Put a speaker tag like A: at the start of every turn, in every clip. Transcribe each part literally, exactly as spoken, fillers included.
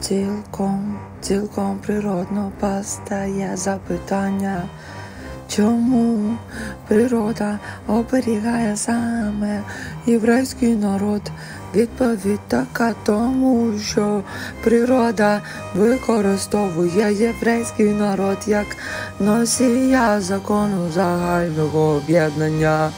A: Цілком, цілком природно постає запитання, чому природа оберігає саме єврейський народ? Відповідь така: тому що природа використовує єврейський народ як носія закону загального об'єднання.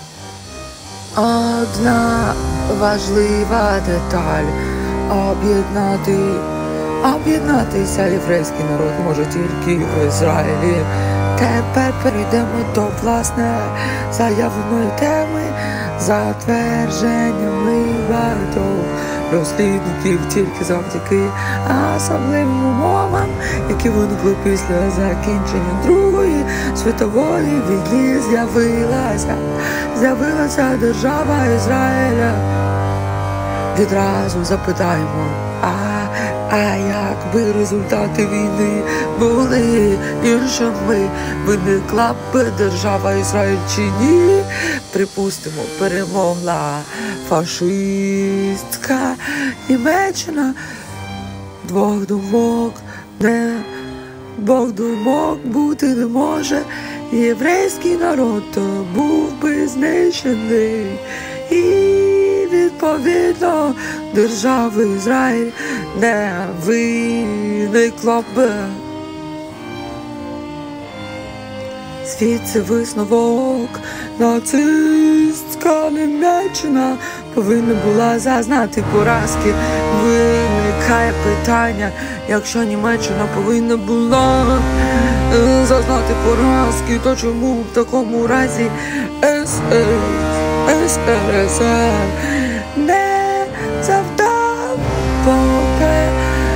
A: Одна важлива деталь – об'єднати. Об'єднатися єврейський народ може тільки в Ізраїлі. Тепер перейдемо до, власне, заявленої теми. За твердженнями багатьох розслідників, тільки завдяки особливим умовам, які виникли після закінчення Другої світової війни, з'явилася, з'явилася держава Ізраїля. Відразу запитаємо, а, а якби результати війни були іншими, виникла б держава Ізраїль чи ні? Припустимо, перемогла фашистська Німеччина. Двох думок не, двох думок бути не може. Єврейський народ був би знищений. І відповідно держави Ізраїль не виникло б. Звідси висновок: нацистська Німеччина повинна була зазнати поразки. Виникає питання: якщо Німеччина повинна була зазнати поразки, то чому в такому разі ес ер ес ер не завдав поки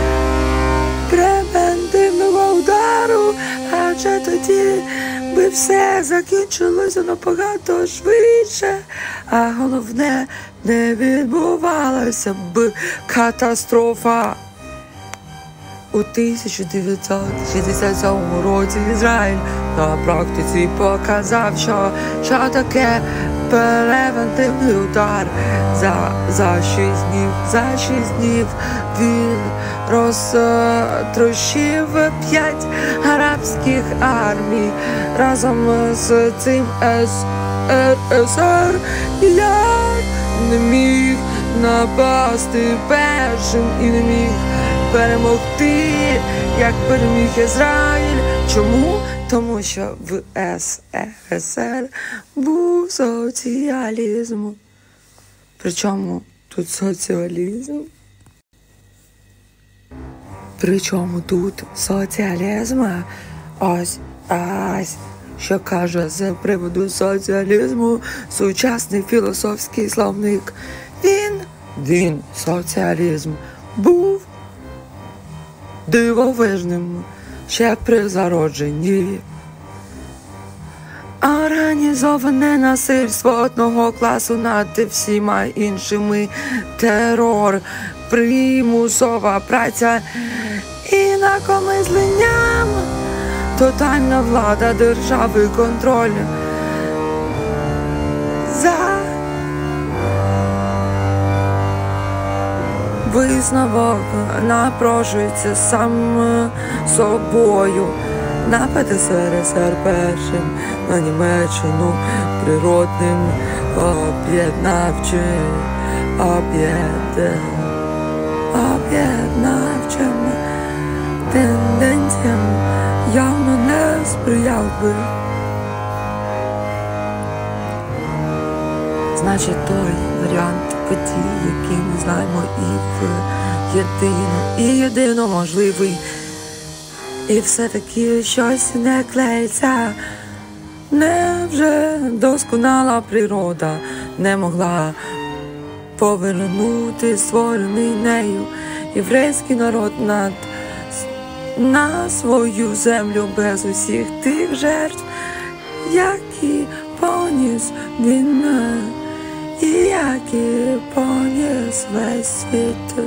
A: превентивного удару? Адже тоді би все закінчилося набагато швидше, а головне, не відбувалася б катастрофа. У тисяча дев'ятсот шістдесят сьомому році Ізраїль на практиці показав, що, що таке превентивний удар. За, за шість днів, за шість днів він розтрощив п'ять арабських армій. Разом з цим ес ер ес ер ніяк не міг напасти першим і не міг перемогти, як переміг Ізраїль. Чому? Тому що в ес ер ес ер був соціалізм. Причому тут соціалізм? Причому тут соціалізм? Ось, ось, що каже з приводу соціалізму сучасний філософський словник. Він, він, соціалізм, був дивовижним ще при зародженні. Організоване насильство одного класу над всіма іншими, терор, примусова праця, інакомислення, тотальна влада держави, контроль за висновок напрошується сам собою. Напад ес ер ес ер першим на Німеччину природним об'єднавчим, об'єд, об'єднавчим тенденціям явно не сприяв би. Значить, той варіант подій, який ми знаємо і в єдино, і єдино можливий. І все-таки щось не клеїться. Невже досконала природа не могла повернути створений нею єврейський народ над, на свою землю без усіх тих жертв, які поніс він, і які поніс весь світ?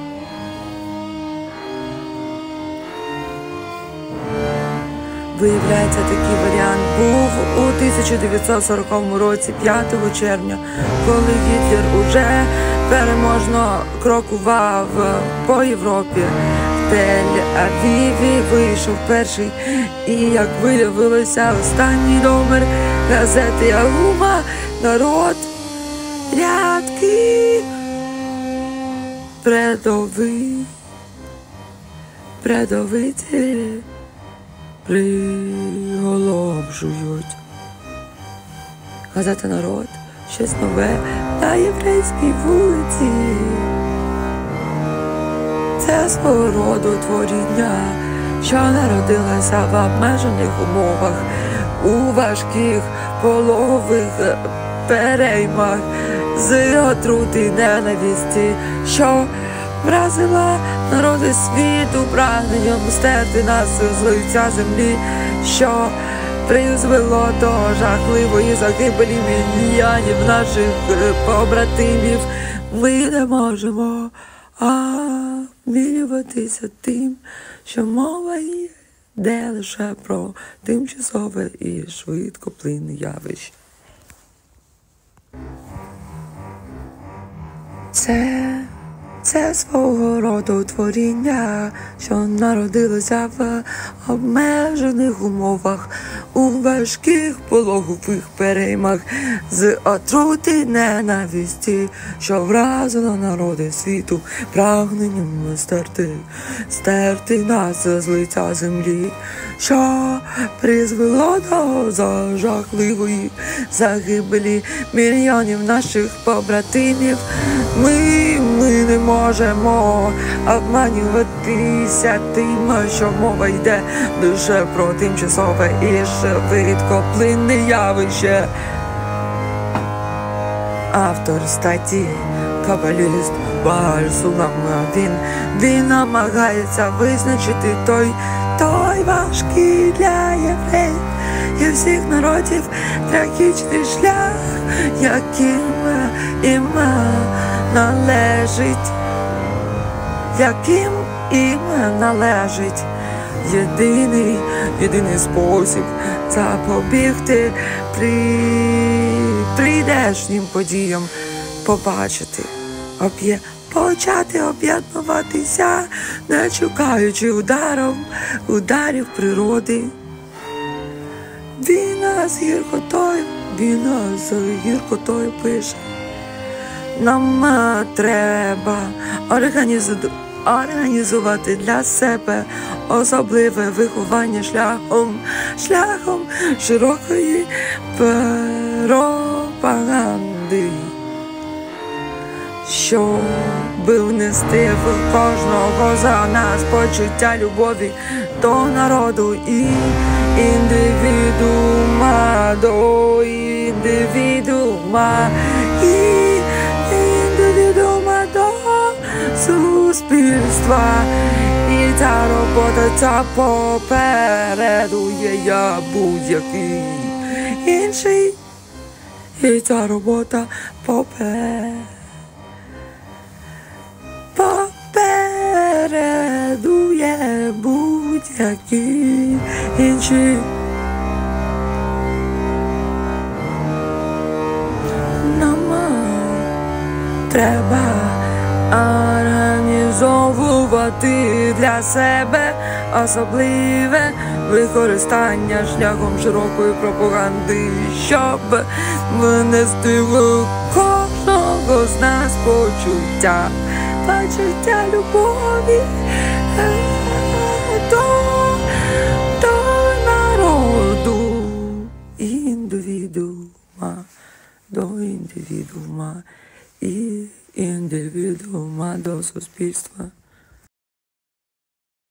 A: Виявляється, такий варіант був у тисяча дев'ятсот сороковому році, п'ятого червня, коли Гітлер уже переможно крокував по Європі. Тель-Авіві вийшов перший, і як виявилося останній номер газети Агума, народ, рядки, предовий, предовиті приголомшують. Газета «Народ» – щось нове на єврейській вулиці. Це свого роду творіння, що народилося в обмежених умовах, у важких пологових переймах, з отрути ненависті, що вразила народи світу прагненням стерти нас з лиця землі, що призвело до жахливої загибелі мільйонів наших побратимів. Ми не можемо обмілюватися тим, що мова йде лише про тимчасове і швидкоплинне явище. Це, це свого роду творіння, що народилося в обмежених умовах, у важких пологових переймах, з отрути ненависті, що вразила народи світу прагненням стерти, стерти нас з лиця землі, що призвело до жахливої загибелі мільйонів наших побратимів. Ми, ми не можемо обманюватися тим, що мова йде лише про тимчасове і швидкоплинне явище. Автор статті кабаліст Бааль Сулам, він, він намагається визначити той, той важкий для євреїв і всіх народів трагічний шлях, яким їм належить, яким їм належить. Єдиний, єдиний спосіб запобігти при прийдешнім подіям, побачити, об'є, почати об'єднуватися, не чекаючи ударом, ударів природи. Війна з гіркотою, війна з гіркотою пише. Нам треба організувати організувати для себе особливе виховання шляхом, шляхом широкої пропаганди, щоб внести в кожного за нас почуття любові до народу і індивідуума, до індивідуума і індивідуума до суспільства. І ця робота ця попередує я будь-який інший. І ця робота попер... попередує будь-який інший. Нам треба організовувати для себе особливе використання шляхом широкої пропаганди, щоб внести в кожного з нас почуття, почуття любові до, до народу, індивідуума, до індивідуума і індивідуума до суспільства.